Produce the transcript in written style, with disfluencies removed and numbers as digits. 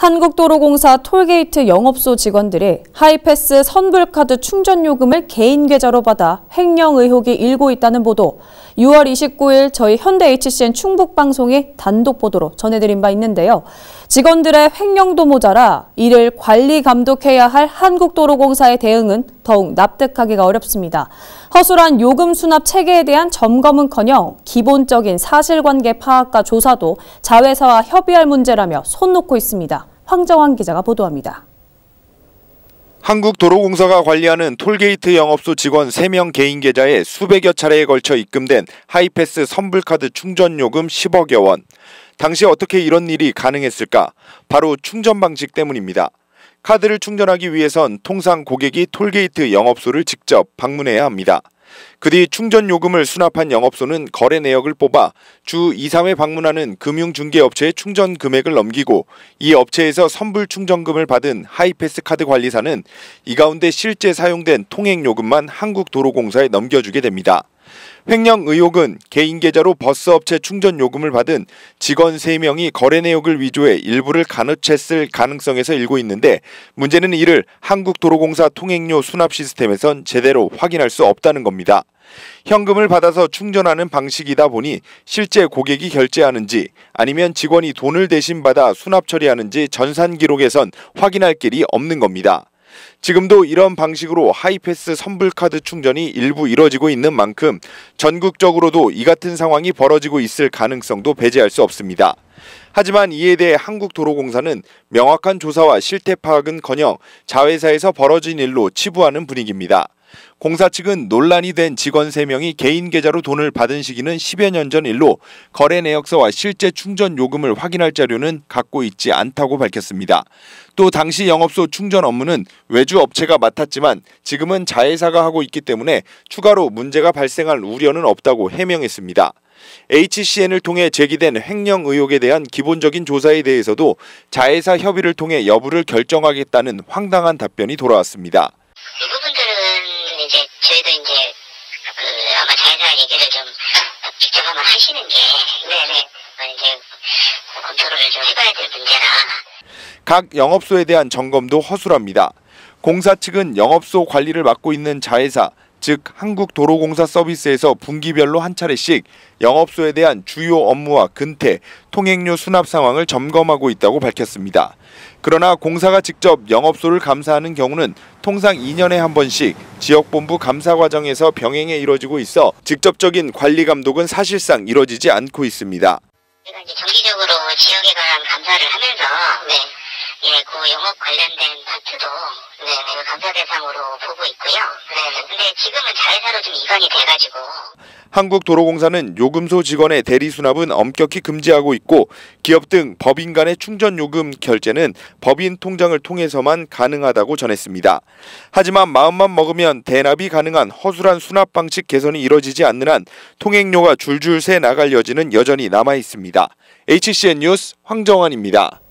한국도로공사 톨게이트 영업소 직원들이 하이패스 선불카드 충전 요금을 개인 계좌로 받아 횡령 의혹이 일고 있다는 보도, 6월 29일 저희 현대HCN 충북방송이 단독 보도로 전해드린 바 있는데요. 직원들의 횡령도 모자라 이를 관리 감독해야 할 한국도로공사의 대응은 더욱 납득하기가 어렵습니다. 허술한 요금 수납 체계에 대한 점검은커녕 기본적인 사실관계 파악과 조사도 자회사와 협의할 문제라며 손 놓고 있습니다. 황정환 기자가 보도합니다. 한국도로공사가 관리하는 톨게이트 영업소 직원 3명 개인 계좌에 수백여 차례에 걸쳐 입금된 하이패스 선불카드 충전요금 10억여 원. 당시 어떻게 이런 일이 가능했을까? 바로 충전 방식 때문입니다. 카드를 충전하기 위해선 통상 고객이 톨게이트 영업소를 직접 방문해야 합니다. 그 뒤 충전 요금을 수납한 영업소는 거래 내역을 뽑아 주 2, 3회 방문하는 금융중개업체에 충전 금액을 넘기고 이 업체에서 선불 충전금을 받은 하이패스 카드 관리사는 이 가운데 실제 사용된 통행 요금만 한국도로공사에 넘겨주게 됩니다. 횡령 의혹은 개인 계좌로 버스업체 충전 요금을 받은 직원 3명이 거래 내역을 위조해 일부를 가로챘을 가능성에서 일고 있는데, 문제는 이를 한국도로공사 통행료 수납 시스템에선 제대로 확인할 수 없다는 겁니다. 현금을 받아서 충전하는 방식이다 보니 실제 고객이 결제하는지 아니면 직원이 돈을 대신 받아 수납 처리하는지 전산 기록에선 확인할 길이 없는 겁니다. 지금도 이런 방식으로 하이패스 선불카드 충전이 일부 이뤄지고 있는 만큼 전국적으로도 이 같은 상황이 벌어지고 있을 가능성도 배제할 수 없습니다. 하지만 이에 대해 한국도로공사는 명확한 조사와 실태 파악은커녕 자회사에서 벌어진 일로 치부하는 분위기입니다. 공사 측은 논란이 된 직원 3명이 개인 계좌로 돈을 받은 시기는 10여 년 전 일로 거래 내역서와 실제 충전 요금을 확인할 자료는 갖고 있지 않다고 밝혔습니다. 또 당시 영업소 충전 업무는 외주 업체가 맡았지만 지금은 자회사가 하고 있기 때문에 추가로 문제가 발생할 우려는 없다고 해명했습니다. HCN을 통해 제기된 횡령 의혹에 대한 기본적인 조사에 대해서도 자회사 협의를 통해 여부를 결정하겠다는 황당한 답변이 돌아왔습니다. 이 부분들은 이제 저희도 이제 아마 자회사 얘기를 좀 직접 한번 하시는 게 이제 검토를 좀 해봐야 될 문제라. 각 영업소에 대한 점검도 허술합니다. 공사 측은 영업소 관리를 맡고 있는 자회사, 즉 한국도로공사 서비스에서 분기별로 한 차례씩 영업소에 대한 주요 업무와 근태, 통행료 수납 상황을 점검하고 있다고 밝혔습니다. 그러나 공사가 직접 영업소를 감사하는 경우는 통상 2년에 한 번씩 지역본부 감사 과정에서 병행해 이뤄지고 있어 직접적인 관리 감독은 사실상 이뤄지지 않고 있습니다. 제가 이제 정기적으로 지역에 관한 감사를 하면서 그 영업 관련된 파트도 그 감사 대상으로 보고 있고요. 근데 지금은 자회사로 좀 이관이 돼가지고. 한국도로공사는 요금소 직원의 대리 수납은 엄격히 금지하고 있고 기업 등 법인 간의 충전 요금 결제는 법인 통장을 통해서만 가능하다고 전했습니다. 하지만 마음만 먹으면 대납이 가능한 허술한 수납 방식 개선이 이뤄지지 않는 한 통행료가 줄줄 새 나갈 여지는 여전히 남아 있습니다. HCN 뉴스 황정환입니다.